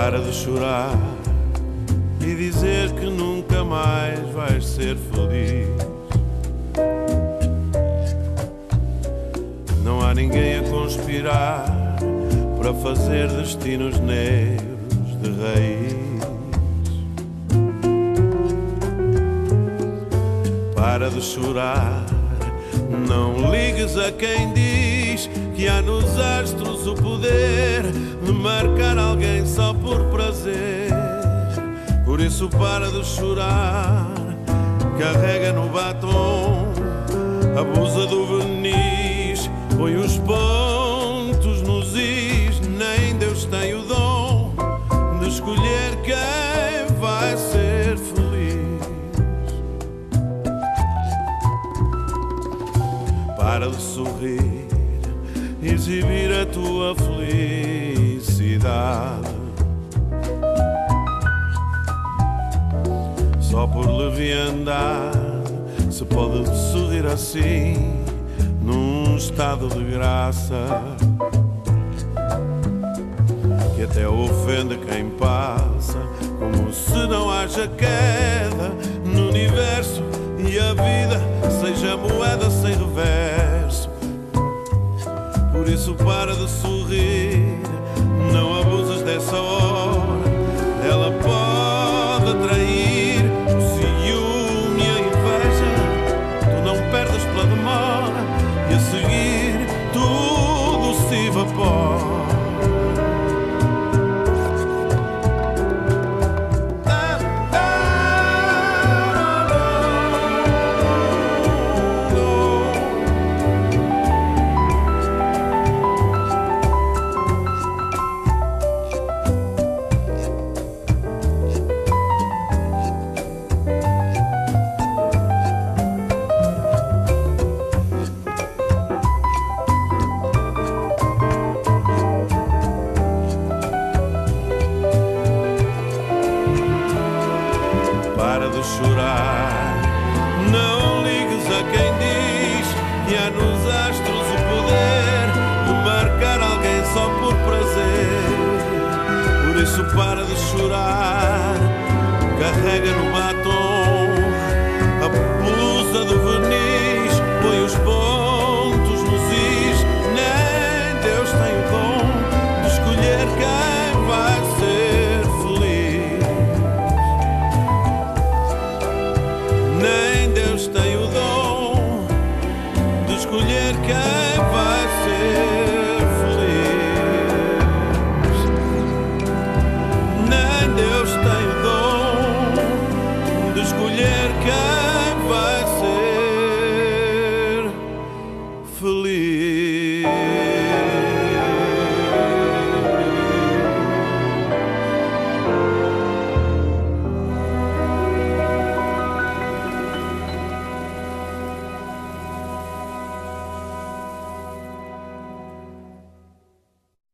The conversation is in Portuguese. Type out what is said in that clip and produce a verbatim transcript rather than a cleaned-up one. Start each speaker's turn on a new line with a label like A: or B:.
A: Para de chorar e dizer que nunca mais vais ser feliz. Não há ninguém a conspirar para fazer destinos negros de raiz. Para de chorar, não ligues a quem diz que há nos astros o poder de marcar alguém só por prazer. Por isso para de chorar, carrega no batom, abusa do verniz, põe os pontos nos is. Nem Deus tem o dom de escolher quem vai ser feliz. Para de sorrir, exibir a tua felicidade. Só por leviandade se pode sorrir assim, num estado de graça que até ofende quem passa, como se não haja queda no universo e a vida seja moeda sem reverso. Por isso para de sorrir, não abuses dessa hora, ela pode atrair o ciúme e a inveja. Tu não perdes pela demora e a seguir tudo se evapora. Para de chorar, não ligues a quem diz que há nos astros o poder de marcar alguém só por prazer. Por isso para de chorar, carrega no batom a blusa do verniz, põe os